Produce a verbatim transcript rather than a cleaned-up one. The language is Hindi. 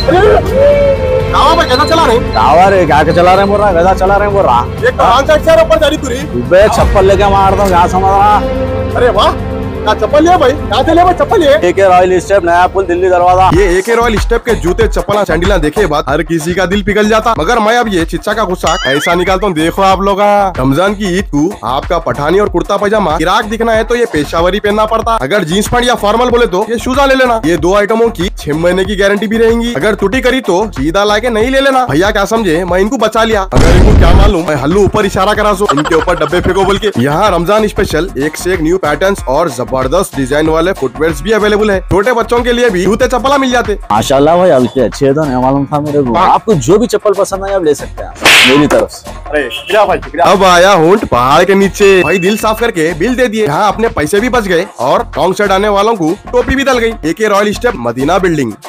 गाँव में कैसा चला रहे? गावा रे क्या चला रहे बोल रहा है, गधा चला रहे बोल रहा। एक तो आन साइड से ऊपर जा रही तुरी। बे चप्पल लेके मार दो, क्या समझ रहा। अरे वाह, क्या चप्पल लिया भाई? कहाँ से लिया भाई चप्पल? ये एके रॉयल स्टेप, नया पुल, दिल्ली दरवाजा। ये एके रॉयल स्टेप के जूते, चप्पल, सैंडल देखे बाद हर किसी का दिल पिघल जाता। मगर मैं अब ये चिच्चा का गुस्सा ऐसा निकालता हूँ। देखो आप लोग, रमजान की ईद को आपका पठानी और कुर्ता पजामा गिराक दिखना है तो ये पेशावरी पहनना पड़ता। अगर जींस पैंट या फॉर्मल बोले तो ये शूजा ले लेना। ये दो आइटमों की छह महीने की गारंटी भी रहेंगी। अगर टूटी करी तो सीधा लाके नहीं ले लेना। भैया क्या समझे, मैं इनको बचा लिया। अगर इनको क्या मालूम, मैं हल्लू ऊपर इशारा करा सो इनके ऊपर डब्बे फेंको बोल के। यहाँ रमजान स्पेशल एक से एक न्यू पैटर्न्स और जबरदस्त डिजाइन वाले फुटवेयर्स भी अवेलेबल है। छोटे बच्चों के लिए भी जूते चप्पल मिल जाते। माशाल्लाह भाई, हल्के अच्छे तो नहीं मालूम था मेरे को। आपको जो भी चप्पल पसंद है आप ले सकते हैं मेरी तरफ से। अरे शुक्रिया भाई, शुक्रिया। अब आया हूँ पहाड़ के नीचे। भाई दिल साफ करके बिल दे दिए। यहाँ अपने पैसे भी बच गए और रॉन्ग साइड आने वालों को टोपी भी डल गई। A K royal step, Madina building.